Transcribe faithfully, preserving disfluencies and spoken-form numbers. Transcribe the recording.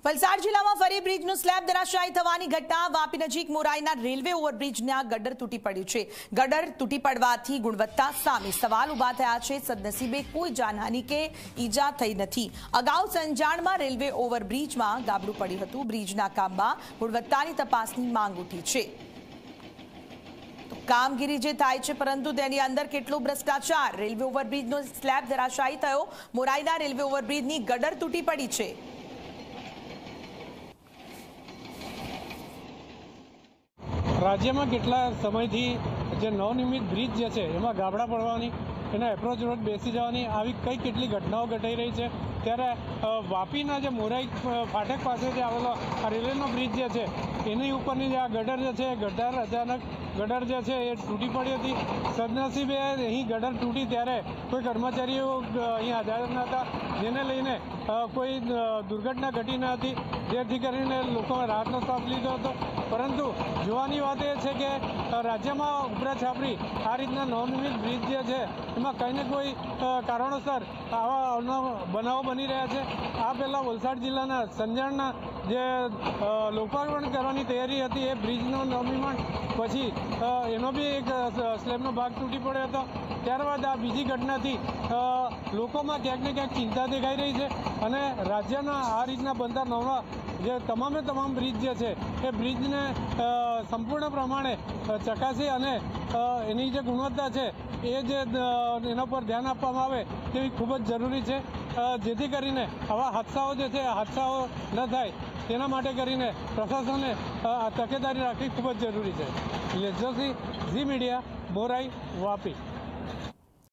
વલસાડ જિલ્લામાં ફરી બ્રિજનું સ્લેબ ધરાશાયી થવાની ઘટના વાપી નજીક મોરાઈના રેલવે ઓવરબ્રિજના ગટર તૂટી પડ્યું છે। ગટર તૂટી પડવાથી ગુણવત્તા સામે સવાલ ઉભા થયા છે। સદનસીબે કોઈ જાનહાનિ કે ઈજા થઈ નથી। અગાઉ સંજાણમાં રેલવે ઓવરબ્રિજમાં ગાબડું પડ્યું હતું। બ્રિજના કામમાં ગુણવત્તાની તપાસની માંગ ઉઠી છે। કામગીરી જે થાય છે પરંતુ તેની અંદર કેટલો ભ્રષ્ટાચાર। રેલવે ઓવરબ્રિજનો સ્લેબ ધરાશાયી થયો। મોરાઈના રેલવે ઓવરબ્રિજની ગટર તૂટી પડી છે। राज्य में કેટલા સમયથી જે નવનિર્મિત બ્રિજ જે છે એમાં ગાબડા પડવાની એના એપ્રોચ રોડ બેસી જવાની આવી કઈ કેટલી ઘટનાઓ ઘટાઈ રહી છે। ત્યારે વાપીના જે મોરાઈ ફાટક પાસે જે આવેલો આ રેલવેનો બ્રિજ જે છે એની ઉપરની જે આ ગટર જે છે ગટર અચાનક ગટર જે છે એ તૂટી પડી હતી। સદનસીબે અહીં ગટર તૂટી ત્યારે કોઈ કર્મચારીઓ અહીં હાજર ન હતા, જેને લઈને કોઈ દુર્ઘટના ઘટી ન હતી, જેથી કરીને લોકોએ રાહતનો શ્વાસ લીધો હતો। પરંતુ જોવાની વાત એ છે કે રાજ્યમાં ઉપરા છાપરી આ રીતના નવનિર્મિત બ્રિજ જે છે એમાં કંઈ ને કોઈ કારણોસર આવા બનાવો બની રહ્યા છે। આ પહેલાં વલસાડ જિલ્લાના સંજાણના જે લોકાર્પણ કરવાની તૈયારી હતી એ બ્રિજનું નવનિર્માણ પછી એનો બી એક સ્લેબનો ભાગ તૂટી પડ્યો હતો। ત્યારબાદ આ બીજી ઘટનાથી લોકોમાં ક્યાંક ને ક્યાંક ચિંતા દેખાઈ રહી છે અને રાજ્યના આ રીતના બનતા નવા જે તમામે તમામ બ્રિજ જે છે એ બ્રિજને સંપૂર્ણ પ્રમાણે ચકાસી અને એની જે ગુણવત્તા છે એ જે એના પર ધ્યાન આપવામાં આવે તેવી ખૂબ જ જરૂરી છે, જેથી કરીને આવા હાદસાઓ જે છે હાદસાઓ ન થાય તેના માટે કરીને પ્રશાસને તકેદારી રાખવી ખૂબ જ જરૂરી છે। લેજોસી ઝી મીડિયા, મોરાઈ, વાપી।